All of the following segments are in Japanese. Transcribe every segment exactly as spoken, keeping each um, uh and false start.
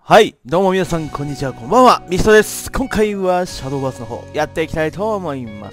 はい、どうも皆さん、こんにちは、こんばんは、ミストです。今回は、シャドーバースの方、やっていきたいと思います。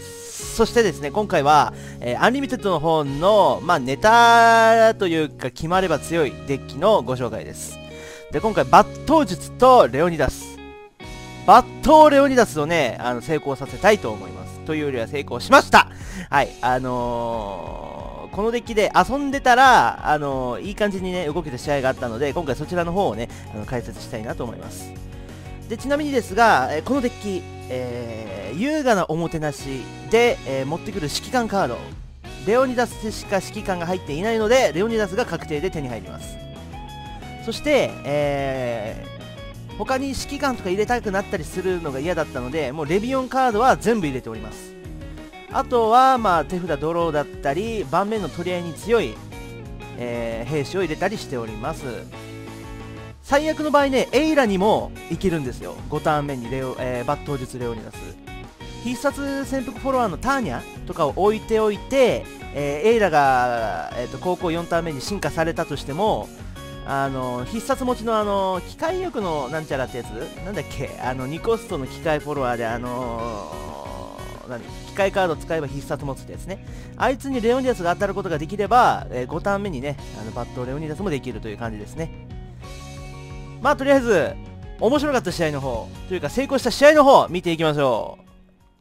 そしてですね、今回は、えー、アンリミテッドの方の、まあ、ネタというか、決まれば強いデッキのご紹介です。で、今回、抜刀術とレオニダス。抜刀レオニダスをね、あの、成功させたいと思います。というよりは成功しました。はい、あのー、このデッキで遊んでたら、あのー、いい感じにね、動けた試合があったので、今回そちらの方をね、あの解説したいなと思います。で、ちなみにですが、えー、このデッキ、えー、優雅なおもてなしで、えー、持ってくる指揮官カード、レオニダスしか指揮官が入っていないので、レオニダスが確定で手に入ります。そして、えー、他に指揮官とか入れたくなったりするのが嫌だったので、もうレビオンカードは全部入れております。あとは、まあ、手札ドローだったり、盤面の取り合いに強い、えー、兵士を入れたりしております。最悪の場合ね、エイラにもいけるんですよ。ごターン目にレオ、えー、抜刀術レオニダス。必殺潜伏フォロワーのターニャとかを置いておいて、えー、エイラが、えーと、高校よんターン目に進化されたとしても、あの必殺持ちのあの機械力のなんちゃらってやつなんだっけ、あのにコストの機械フォロワーであのー、何機械カード使えば必殺持つってやつね。あいつにレオニダスが当たることができれば、えー、ごターン目にね、あのバットレオニダスもできるという感じですね。まあとりあえず面白かった試合の方というか成功した試合の方見ていきましょう。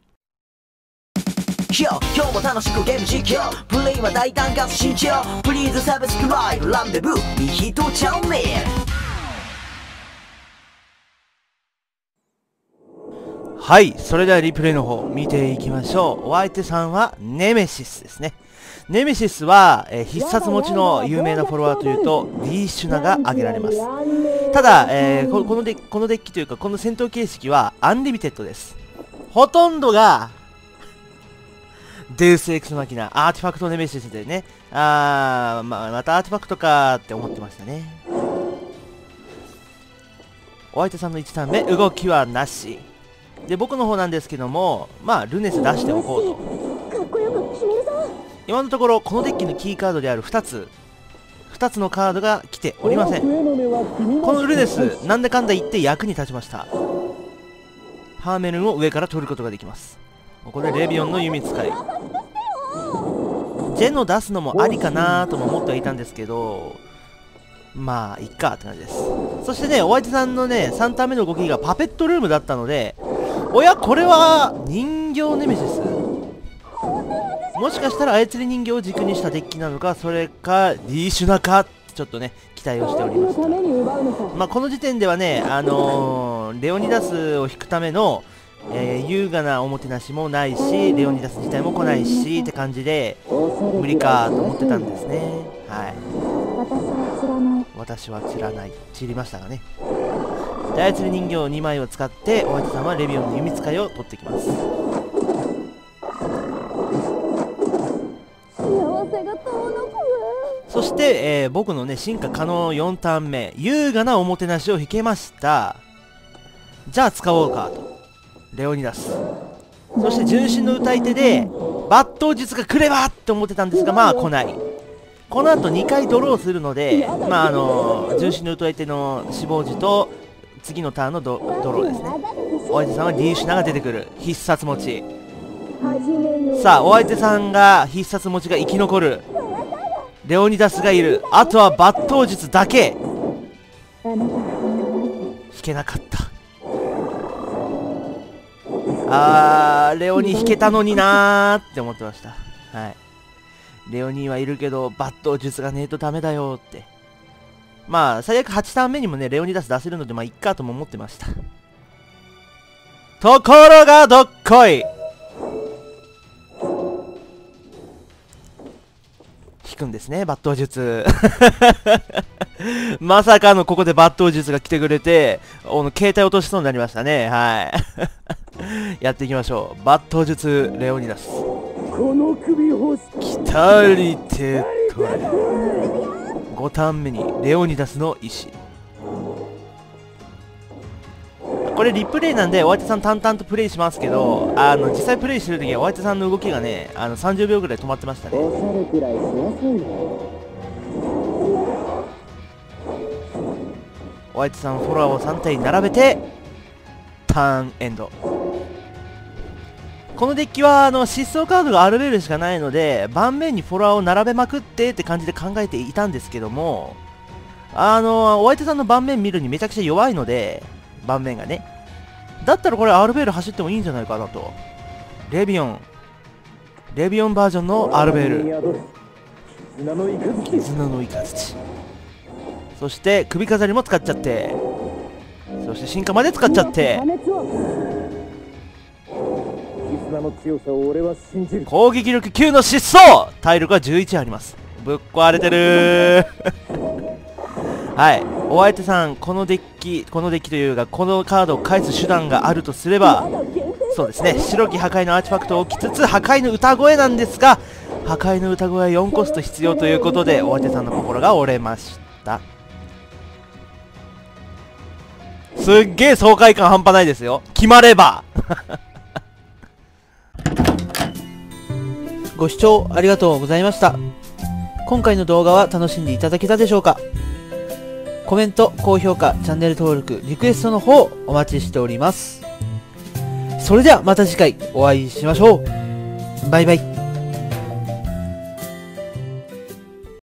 今日も楽しくゲーム実況プレイは大胆かつ慎重プリーズサブスクライブランデブーミヒトチャンネル。 はい、それではリプレイの方見ていきましょう。お相手さんはネメシスですね。ネメシスは、えー、必殺持ちの有名なフォロワーというとリーシュナが挙げられます。ただ、えー、こ, こ, のデこのデッキというかこの戦闘形式はアンリミテッドです。ほとんどがデウスエクスマキナアーティファクトネメシスでね、あー、まあ、またアーティファクトかーって思ってましたね。お相手さんのいちターン目動きはなしで、僕の方なんですけども、まあルネス出しておこうと。今のところこのデッキのキーカードであるふたつふたつのカードが来ておりません。このルネスなんだかんだ言って役に立ちました。ハーメルンを上から取ることができます。ここでレビオンの弓使い、ジェノ出すのもありかなとも思ってはいたんですけど、まあいっかって感じです。そしてね、お相手さんのねさんターン目の動きがパペットルームだったので、おやこれは人形ネメシス、もしかしたら操り人形を軸にしたデッキなのか、それかリーシュナかってちょっとね期待をしておりました。まあこの時点ではね、あのー、レオニダスを引くためのえー、優雅なおもてなしもないし、レオニダス自体も来ないしって感じで無理かと思ってたんですね。はい、私は散らない散りましたがね。で、操り人形にまいを使ってお相手さんはレビオンの弓使いを取ってきます。そして、えー、僕のね進化可能よんターン目優雅なおもてなしを引けました。じゃあ使おうかとレオニダス、そして純真の歌い手で抜刀術が来ればって思ってたんですが、まあ来ない。この後にかいドローするので、まああのー、純真の歌い手の死亡時と次のターンの ド, ドローですね。お相手さんはリーシュナが出てくる必殺持ち。さあお相手さんが必殺持ちが生き残る、レオニダスがいる、あとは抜刀術だけ。引けなかった。あー、レオニー引けたのになーって思ってました。はい。レオニーはいるけど、抜刀術がねえとダメだよって。まあ、最悪はちターン目にもね、レオニダス出せるので、まあ、いっかとも思ってました。ところが、どっこい引くんですね、抜刀術。まさかのここで抜刀術が来てくれて、おの携帯落としそうになりましたね。はい。やっていきましょう。抜刀術レオニダス。来たりてとれ。ごターン目にレオニダスの石。これリプレイなんでお相手さん淡々とプレイしますけど、あの実際プレイしてる時はお相手さんの動きがね、あのさんじゅうびょうぐらい止まってましたね。 お相手さんフォロワーをさん体並べてターンエンド。このデッキはあの疾走カードがアルベールしかないので盤面にフォロワーを並べまくってって感じで考えていたんですけども、あのお相手さんの盤面見るにめちゃくちゃ弱いので、盤面がね、だったらこれアルベール走ってもいいんじゃないかなと。レビオンレビオンバージョンのアルベール、絆のイカズチ、そして首飾りも使っちゃって、そして進化まで使っちゃって、攻撃力きゅうの疾走、体力がじゅういちあります。ぶっ壊れてるはい、お相手さん、このデッキこのデッキというかこのカードを返す手段があるとすれば、そうですね、白き破壊のアーティファクトを置きつつ破壊の歌声なんですが、破壊の歌声はよんコスト必要ということでお相手さんの心が折れました。すっげえ爽快感半端ないですよ、決まればご視聴ありがとうございました。今回の動画は楽しんでいただけたでしょうか。コメント、高評価、チャンネル登録、リクエストの方お待ちしております。それではまた次回お会いしましょう。バイバイ。